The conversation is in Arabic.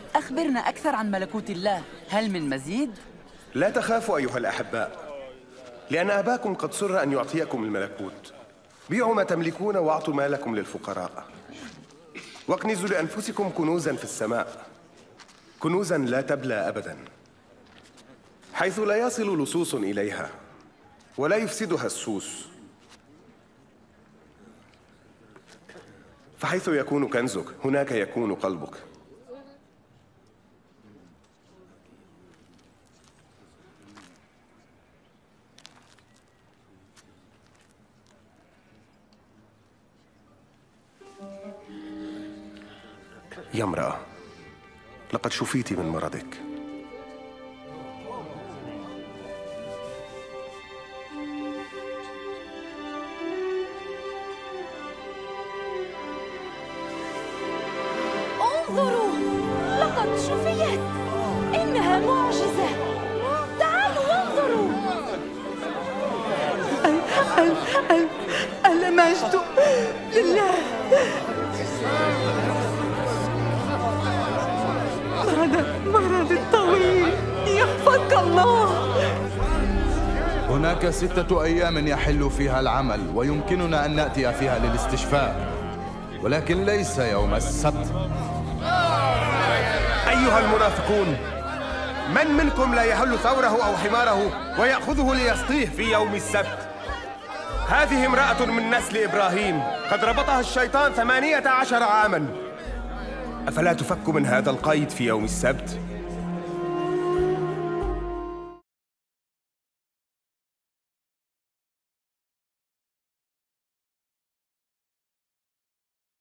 أخبرنا أكثر عن ملكوت الله، هل من مزيد؟ لا تخافوا أيها الأحباء، لأن أباكم قد سر أن يعطيكم الملكوت. بيعوا ما تملكون واعطوا مالكم للفقراء، واكنزوا لأنفسكم كنوزا في السماء، كنوزا لا تبلى أبدا، حيث لا يصل لصوص إليها ولا يفسدها السوس. فحيث يكون كنزك هناك يكون قلبك. يا امرأة، لقد شفيت من مرضك. انظروا، لقد شفيت. إنها معجزة. تعالوا وانظروا. المجد لله. هذا مرض الطويل، يحفظك الله. هناك 6 أيام يحل فيها العمل ويمكننا أن نأتي فيها للاستشفاء، ولكن ليس يوم السبت. أيها المنافقون، من منكم لا يحل ثوره أو حماره ويأخذه ليسقيه في يوم السبت؟ هذه امرأة من نسل إبراهيم قد ربطها الشيطان 18 عاماً، أفلا تفك من هذا القيد في يوم السبت؟